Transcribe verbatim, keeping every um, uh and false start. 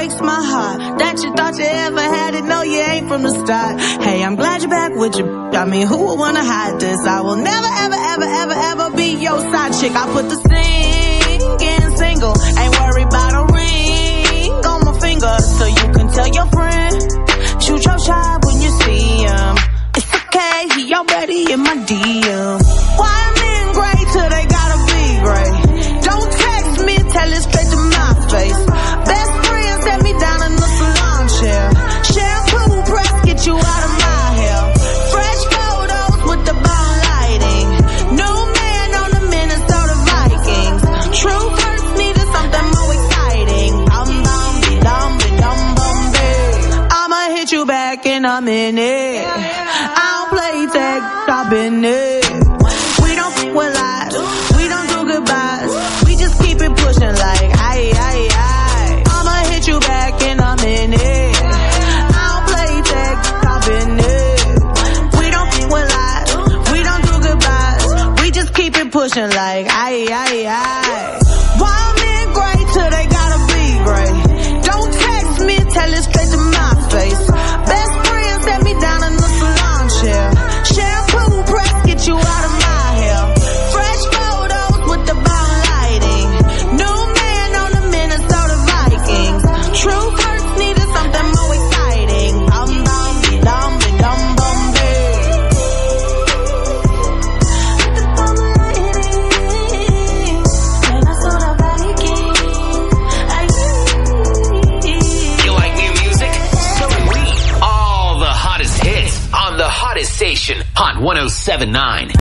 breaks my heart that you thought you ever had it. No, you ain't from the start. Hey, I'm glad you're back with your. I mean, who would wanna hide this? I will never, ever, ever, ever, ever be your side chick. I put the singing single. Ain't worried about a ring on my finger, so you can tell your friend. Shoot your shot when you see him. It's okay, he already in my D M. Why men gray till they gotta be gray? Don't text me, tell it straight to my face. Best friend set me down in the salon chair. Shampoo press, get you out of my hair. Fresh photos with the bomb lighting. New man on the Minnesota Vikings. True first needed something more exciting. Dum dum dum dum dum dum. I'ma hit you back and I'm in it. I don't play tag, I've been it. We don't f with lies, we don't do goodbyes. We just keep it pushing like aye aye aye. I'ma hit you back and I'm in it. I don't play tag, I've been it. We don't f with lies, we don't do goodbyes. We just keep it pushing like aye aye aye. Why men gray till they gotta be gray? Don't text me, tell it straight to my face. Best friend set me down in the salon chair. Shampoo press, get you out of my hair. Fresh photos with the bomb lighting. New man on the Minnesota Vikings. True first needed something more exciting. Dum dum dum dum dum You like new music? So do we. All the hottest hits on the hottest station, Hot one oh seven point nine.